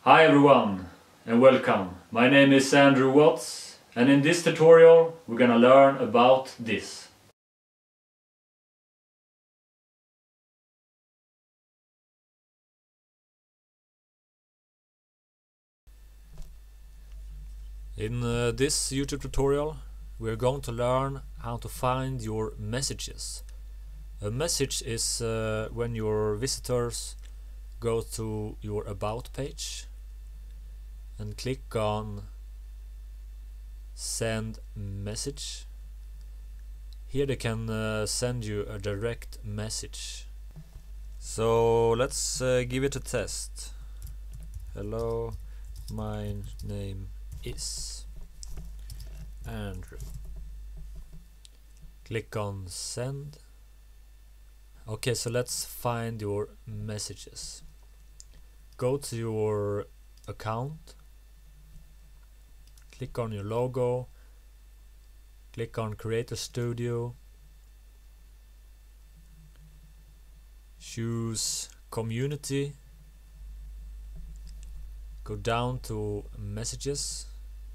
Hi everyone and welcome. My name is Andrew Waatz and in this tutorial we're gonna learn about this. In this YouTube tutorial we're going to learn how to find your messages. A message is when your visitors go to your About page and click on Send Message. Here they can send you a direct message. So let's give it a test. Hello, my name is Andrew. Click on Send. Okay, so let's find your messages. Go to your account, click on your logo, click on Creator Studio, choose Community, go down to Messages,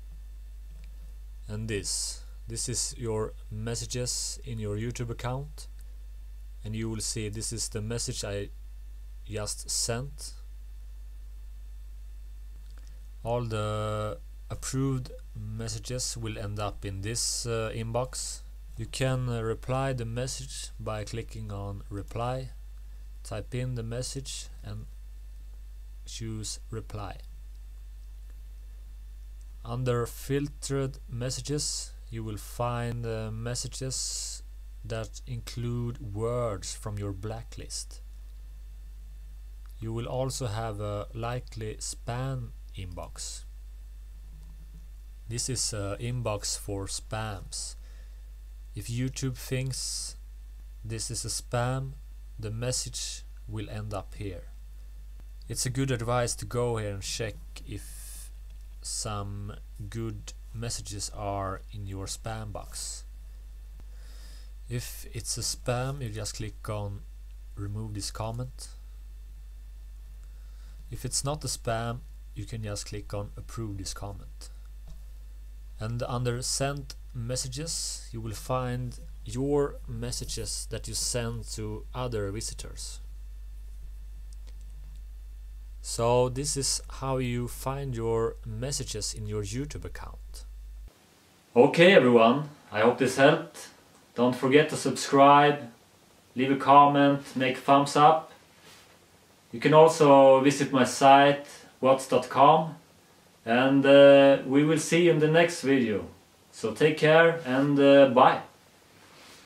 and this is your messages in your YouTube account, and you will see this is the message I just sent. All the approved messages will end up in this inbox. You can reply the message by clicking on Reply, type in the message and choose Reply. Under Filtered Messages you will find messages that include words from your blacklist. You will also have a likely spam inbox. This is an inbox for spams. If YouTube thinks this is a spam, the message will end up here. It's a good advice to go here and check if some good messages are in your spam box. If it's a spam, you just click on Remove this comment. If it's not a spam, you can just click on Approve this comment. And under Send Messages you will find your messages that you send to other visitors. So this is how you find your messages in your YouTube account. Okay everyone, I hope this helped. Don't forget to subscribe, leave a comment, make a thumbs up. You can also visit my site waatz.com, and we will see you in the next video. So take care and bye.